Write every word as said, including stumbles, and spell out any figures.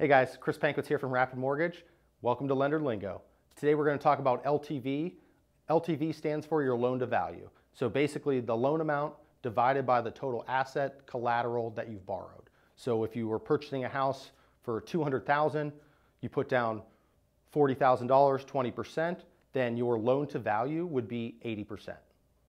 Hey guys, Chris Pankewicz here from Rapid Mortgage. Welcome to Lender Lingo. Today we're going to talk about L T V. L T V stands for your loan to value. So basically the loan amount divided by the total asset collateral that you've borrowed. So if you were purchasing a house for two hundred thousand dollars, you put down forty thousand dollars, twenty percent, then your loan to value would be eighty percent.